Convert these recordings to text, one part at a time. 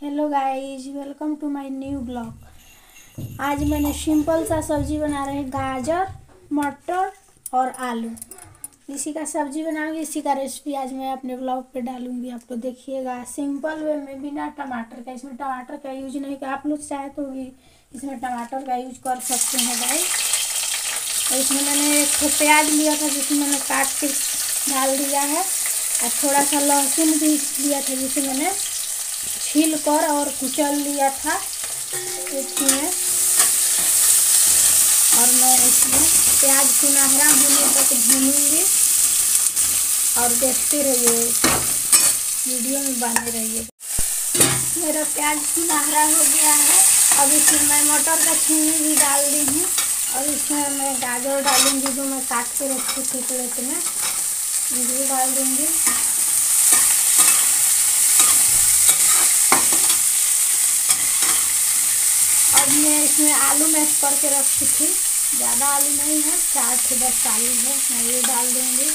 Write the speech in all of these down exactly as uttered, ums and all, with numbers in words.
Hello guys, welcome to my new blog. आज मैंने simple सा सब्जी बना रहे हैं, गाजर मटर और आलू। इसी का सब्जी बनाऊंगी, इसी का रेसिपी आज मैं अपने ब्लॉग पे डालूंगी। आप तो देखिएगा सिंपल वे में, बिना टमाटर का। इसमें टमाटर का यूज नहीं किया, आप लोग चाहे तो भी इसमें टमाटर का यूज कर सकते हैं गाइस। और इसमें मैंने एक तो प्याज लिया था जिसे मैंने काट के डाल दिया है, और थोड़ा सा लहसुन भी लिया था जिसे मैंने छील कर और कुचल लिया था इसमें। और मैं इसमें प्याज सुनहरा होने तक भूनूंगी और देखते रहिए, वीडियो में बने रहिए। मेरा प्याज सुनहरा हो गया है। अब इसमें मैं मटर का छीमी भी डाल दी हूँ, और इसमें मैं गाजर डालूंगी जो मैं काट के रखी थी प्लेट में, ये भी डाल दूंगी। अब मैं इसमें आलू मैश करके रखी थी, ज़्यादा आलू नहीं है, चार से दस आलू है, मैं ये डाल दूँगी।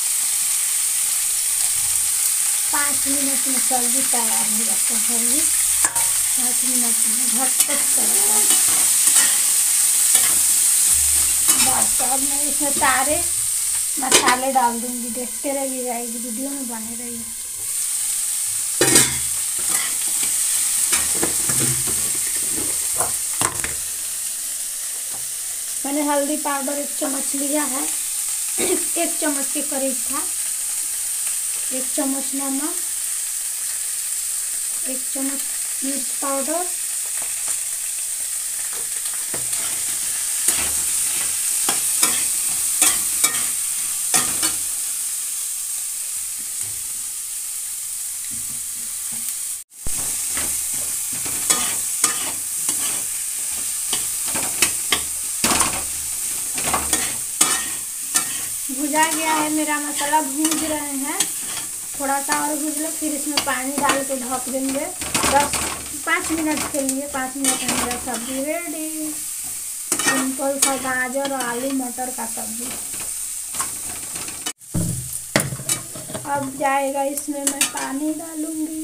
पाँच मिनट में सब्जी तैयार हो जाता है, ये पाँच मिनट में झटपट चलता है। बस अब मैं इसमें सारे मसाले डाल दूँगी, देखते रहिएगा, इस वीडियो में बने रहिए। मैंने हल्दी पाउडर एक चम्मच लिया है, एक चम्मच के करीब था। एक चम्मच नमक, एक चम्मच मिर्च पाउडर, भुजा गया है मेरा मसाला, भूज रहे हैं। थोड़ा सा और भूज लो, फिर इसमें पानी डाल के ढक देंगे दस पाँच मिनट के लिए। पाँच मिनट में मेरा सब्जी रेडी। सिंपल सा गाजर और आलू मटर का सब्जी। अब जाएगा इसमें मैं पानी डालूंगी।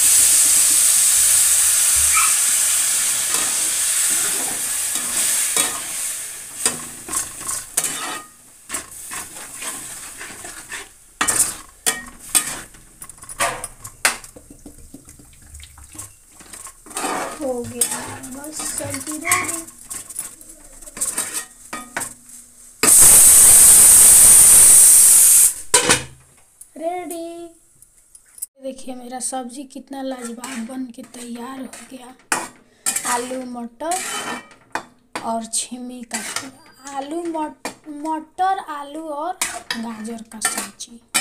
हो गया बस सब्जी रेडी। रेडी देखिए मेरा सब्जी कितना लाजवाब बन के तैयार हो गया। आलू मटर और छीमी का, आलू मटर आलू और गाजर का सब्जी।